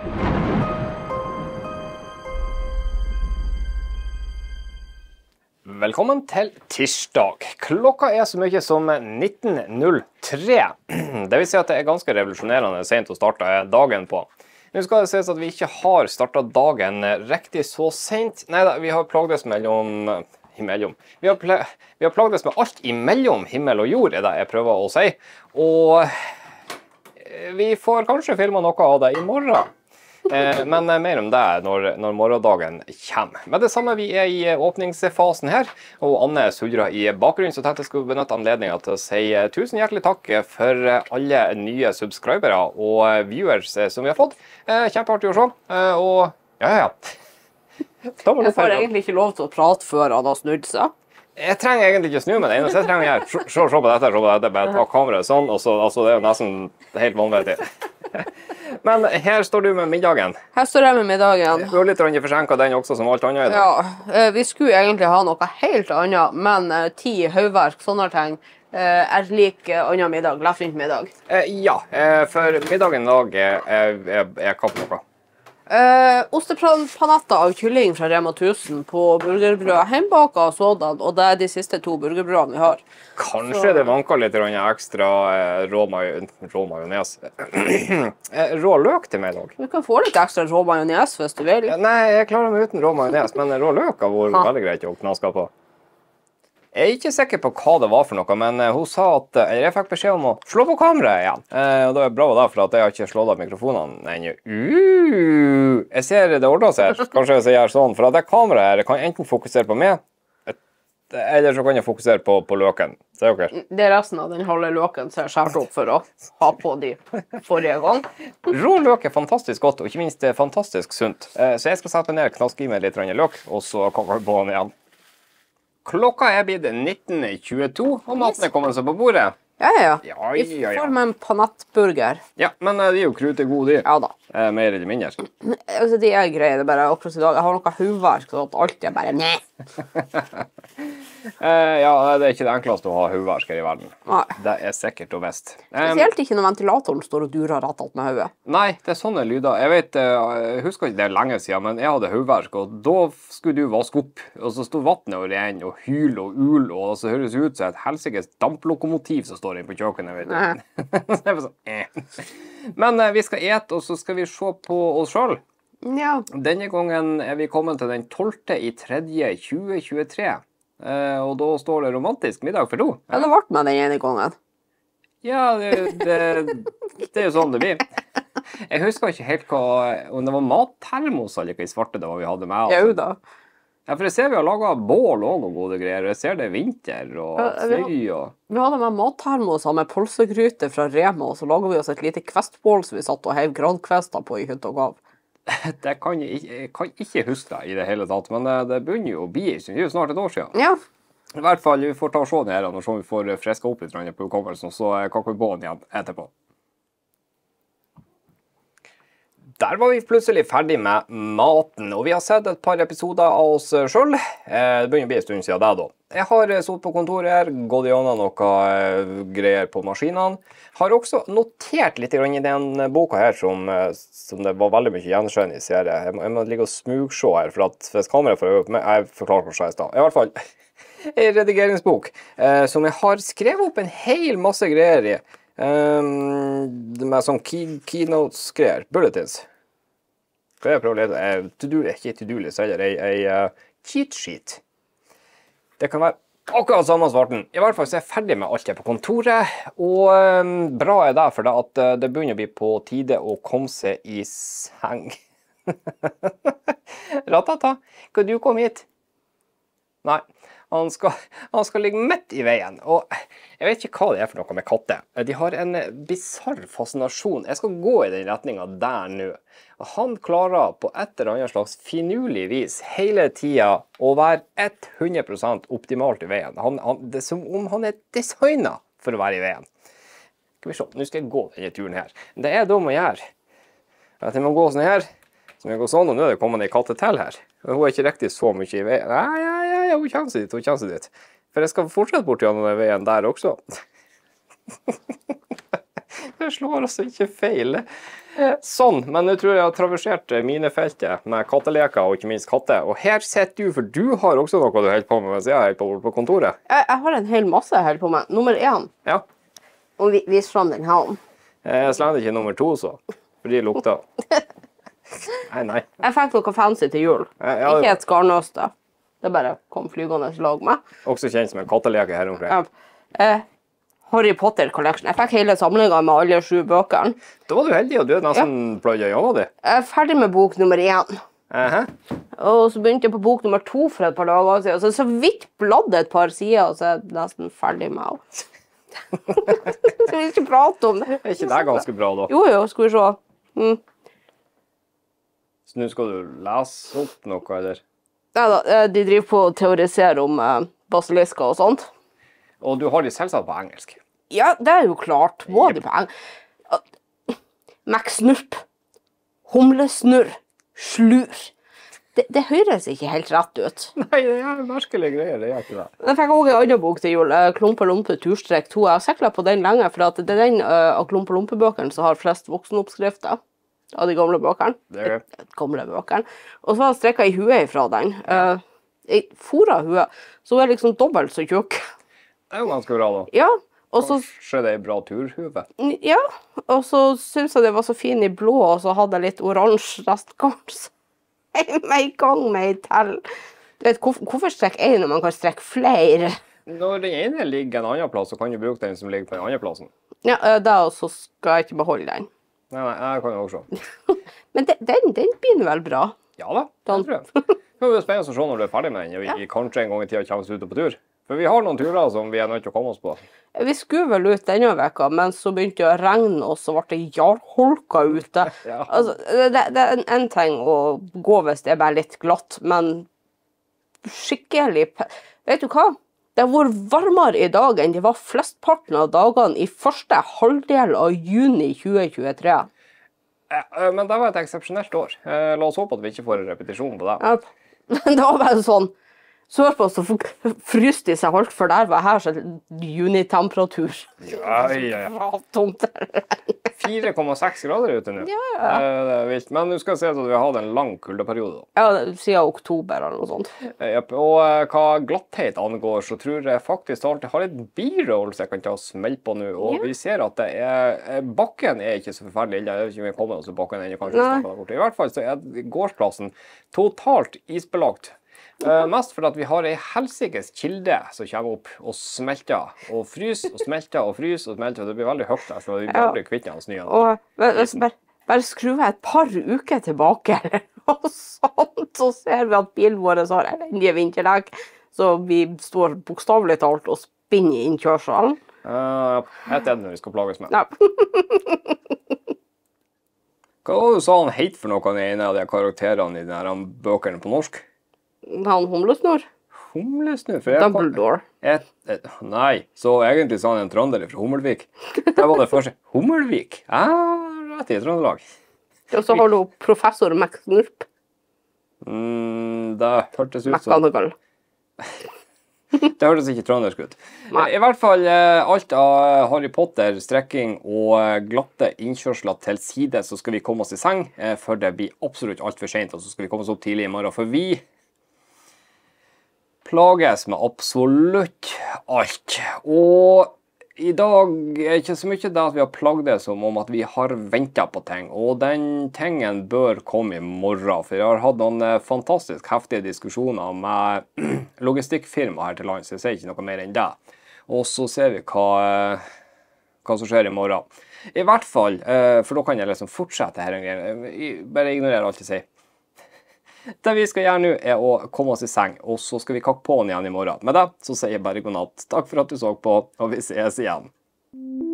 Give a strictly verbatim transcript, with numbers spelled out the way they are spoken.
Velkommen til tirsdag. Klokka er så mye som nitten null tre. Det vil si at det er ganske revolusjonerende sent å starte dagen på. Nå skal det sies at vi ikke har startet dagen riktig så sent. Neida, vi har plagdes mellom... Imellom. Vi har, ple vi har plagdes med alt imellom himmel og jord, er det jeg prøver å si. Og vi får kanskje filme noe av det i morgen. Eh, men mer om det når, når morgendagen kommer. Men det samme, vi er i åpningsfasen her, og Anne sudrer i bakgrunnen, så tenkte jeg skulle benytte anledningen til å si tusen hjertelig takk for alle nye subscribere og viewers som vi har fått. Eh, kjempeartig å se, eh, og ja, ja, ja. Jeg får egentlig ikke lov til å prate før han har snudd seg. Jeg trenger egentlig ikke snu med det eneste jeg trenger å gjøre. Se, se på dette, se på dette, bare ta kameraet sånn, og så, altså, det er jo nesten helt vanvittig. Men her står du med middagen. Her står jeg med middagen. Du har litt forsinket den også, som alt annet i dag. Ja, vi skulle egentlig ha noe helt annet, men ti høyverk, sånne ting, er lik annen middag, lefrint middag. Ja, for middagen i dag er, er, er hva på noe? Uh, Ostepanetter av kylling fra Rema tusen på burgerbrød, hjemmebaka og sådan, og det er de siste to burgerbrødene vi har. Kanskje Så... det vanker litt ekstra eh, rå, maj rå majones. Rå løk til meg i dag. Du kan få litt ekstra rå majones hvis du vil. Nei, jeg klarer meg uten rå majones, men rå løk har vært veldig greit å knaske på. Jeg er ikke sikker på hva det var for noe, men hun sa at jeg fikk beskjed om å slå på kameraet igjen. Eh, og det er bra da, for at jeg har ikke slått av mikrofonene ennå. Uh, jeg ser det ordner seg. Kanskje jeg gjør sånn, for at det kameraet her kan enten fokusere på meg, eller så kan jeg fokusere på, på løken. Ser dere? Det er resten av den halve løken som jeg skjært opp for å ha på de forrige gang. Rå løk er fantastisk godt, og ikke minst fantastisk sunt. Eh, så jeg skal sette ned, knaske i meg litt løk, og så kan jeg på den igjen. Klokka er blitt nitten tjueto, og maten er kommet seg på bordet. Ja, ja, ja. ja, ja. Vi får med en panettburger. Ja, men de er jo krute gode, de. Ja da. Eh, mer eller mindre. Altså, de er greie, det er bare akkurat i dag. Jeg har noe hovedverk, så at alt er bare nei. eh, ja, det er ikke det enkleste å ha hovedverk her i verden. Nei. Det er sikkert og best. Spesielt ikke når ventilatoren står og durer rett alt med hodet. Nei, det er sånne lyder. Jeg vet, jeg husker ikke det er lenge siden, men jeg hadde hovedverk, og da skulle du vaske opp, og så stod vattnet og ren, og hyl og ul, og så høres det ut som et helsikes damplokomotiv som står inne på kjøkkenet, vet du. Så sånn, eh. Men eh, vi skal ete, og så skal vi se på oss selv. Ja. Denne gangen er vi kommet til den tolvte i tredje tjue tjuetre, eh, og da står det romantisk middag for to. Ja, det ble med den ene gangen. Ja, det, det, det er jo sånn det blir. Jeg husker ikke helt hva, om det var mattermos eller hva i svarte det var vi hadde med. Altså. Jo da. Ja, for jeg ser vi har laget bål og gode greier. Jeg ser det er vinter og fly og... Vi hadde med mattermoser med polsegryte fra Rema, og så laget vi oss et lite kvestbål som vi satt og hev gradkvester på i hytt og gav. Det kan jeg, jeg kan ikke huske det i det hele tatt, men det, det begynner jo å bli, det er jo snart et år siden. Ja. I hvert fall, vi får ta og se det her, og så vi får freska opp litt på hukommelsen, og så kan vi på den igjen etterpå. Der var vi plutselig ferdig med maten, og vi har sett et par episoder av oss selv. Det begynner å bli en stund siden det da. Jeg har sittet på kontoret her, gått gjennom noe greier på maskinene. Har også notert litt i den boka her som, som det var veldig mye gjenskjønn i serien. Jeg må, jeg må ligge og smugse her, for at hvis kameraet får øve på meg, jeg forklarer hva jeg i sted. I hvert fall, en redigeringsbok som jeg har skrevet opp en hel masse greier i. Med sånn key, keynotes-greier, bulletins. Skal jeg prøve litt? Eh, to do, ikke to-do-list, eller en uh, cheat sheet. Det kan være akkurat samme svarten. I hvert fall så er jeg ferdig med alt her på kontoret, og um, bra er det for det at uh, det begynner å bli på tide å komme seg i seng. Ratata, kan du komme hit? Nei. Han skal, han skal ligge midt i veien, og jeg vet ikke hva det er for noe med katter. De har en bizarr fascinasjon. Jeg skal gå i den retningen der nå. Og han klarer på et eller annet slags finurlig vis hele tiden å være hundre prosent optimalt i veien. Han, han, det er som om han er designet for å være i veien. Skal vi se, nå skal jeg gå denne turen her. Det er dum å gjøre. At jeg må gå sånn her, så jeg går sånn, og nå er det kommet en katte til her. Hun er ikke riktig så mye i veien. Nei, ja, ja, ja, hun kjenner seg dit, hun kjenner seg dit. For jeg skal fortsette bort gjennom den veien der også. Det slår altså ikke feil. Sånn, men nå tror jeg jeg har traversert minefeltet med katteleker og ikke minst katter. Og her sitter du, for du har også noe du holder på med mens jeg er på, på kontoret. Jeg, jeg har en hel masse jeg holder på med. Nummer én. Ja. Og vi, vis frem den her. Jeg slender ikke nummer to, så. For de lukter. Nei, nei. Jeg fikk noe fancy til jul. Ja, ja, ikke et skarnøste. Det bare kom flygende lag med. Også kjent som en katteleke her omkring. Ja. Eh, Harry Potter Collection. Jeg fikk hele samlingen med alle sju bøkene. Da var du heldig, og du er nesten ja. pløyd i øynene di. Jeg er ferdig med bok nummer én. Uh-huh. Og så begynte jeg på bok nummer to for et par dager siden. Så så vidt bladde et par sider, og så er jeg nesten ferdig med alt. Så vi ikke prate om det. Er ikke det ganske bra, da? Jo, jo, skal vi se. Mm. Så nå skal du lese opp noe, eller? Ja da, de driver på å teorisere om eh, basilisker og sånt. Og du har de selvsagt på engelsk? Ja, det er jo klart. Må yep. de på engelsk. Max-snurp. Humlesnurr. Slur. Det, det høres ikke helt rett ut. Nei, det er merkelige greier, det gjør ikke det. Jeg fikk også en annen bok til jul, Klumpe Lompe Turstrek to. Jeg har siklet på den lenge, for at det er den uh, av Klumpe Lompe-bøkene som har flest voksenoppskrifter av de gamle bøkene. Det er det. Gamle bøkene. Og så har jeg strekket i huet ifra den. Uh, jeg foret huet, så er liksom dobbelt så tjukk. Det er jo ganske bra, da. Ja. Og så, kanskje det er bra turhue? Ja, og så synes jeg det var så fin i blå, og så hadde jeg litt oransje restkors. Jeg er i gang med en til. Vet, hvorfor, hvorfor strekke en når man kan strekke flere? Når den ene ligger en annen plass, så kan du bruke den som ligger på den andre plassen. Ja, da så skal jeg ikke beholde den. Nei, nei, jeg kan jo også. Men den, den, den blir vel bra? Ja da, det tror jeg. Det blir spennende å se når du er ferdig med den, og vi ja. kanskje en gang i tiden kommer oss ut på tur. For vi har noen turer som vi er nødt til å komme oss på. Vi skulle vel ut denne veka, men så begynte det å regne, og så ble det jarholka ute. Ja. Altså, det, det er en, en ting å gå hvis det er bare litt glatt, men skikkelig... Vet du hva? Det har vært varmere i dag enn det var flestparten av dagene i første halvdel av juni tjue tjuetre. Ja, men det var et eksepsjonelt år. La oss håpe at vi ikke får en repetisjon på det. Ja, men det var bare sånn... Sørpå så fryste de seg alt, for der var her så junitemperatur. Ja, ja, ja. Tomt. fire komma seks grader ute nå. Ja, ja. Det er vilt. Men nå skal jeg se at vi har hatt en lang kuldeperiode. Ja, siden oktober eller noe sånt. Yep. Og hva glatthet angår, så tror jeg faktisk alt jeg har et b-roll så jeg kan ta og smelle på nå. Og ja. vi ser at det er, bakken er ikke så forferdelig ille. Jeg vet ikke om vi kommer oss til bakken ennå, kanskje. I hvert fall så er gårdsplassen totalt isbelagt. Uh, mest for at vi har en helsikes kilde som kommer opp og smelter, og fryser og smelter og fryser og smelter, og det blir veldig høyt der, så vi blir aldri kvitt den snøen. Og bare, bare skru et par uker tilbake, og sånt, så ser vi at bilen vår har elendige vinterdekk, så vi står bokstavelig talt og spinner inn kjørselen. Uh, et er det når vi skal plages med. Ja. Hva var det du sa han heit for noe i en av de karakterene i de her bøkene på norsk? Han humlesnurr? Humlesnurr? Dumbledore. Et, et, nei, så egentlig sa han en trønder fra Hummelvik. Det var det første. Hummelvik? Ja, rett i Trøndelag. Og så har du professor Max-snurp. Mm, det hørtes ut som... Det hørtes ikke trøndersk ut. Nei. I hvert fall alt av Harry Potter, strekking og glatte innkjørsler til side, så skal vi komme oss i seng, for det blir absolutt alt for sent, og så skal vi komme oss opp tidlig i morgen, for vi plages med absolutt alt. Og i dag er ikke så mye det at vi har plagdes som om at vi har ventet på ting, og den tingen bør komme i morgen, for jeg har hatt noen fantastisk heftige diskusjoner med logistikkfirma her til lands, så jeg sier ikke noe mer enn det. Og så ser vi hva, hva som skjer i morgen. I hvert fall, for da kan jeg liksom fortsette her, bare ignorere alt jeg sier. Det vi skal gjøre nå er å komme oss i seng, og så skal vi kakke på den igjen i morgen. Med det så sier jeg bare god natt. Takk for at du så på, og vi ses igjen.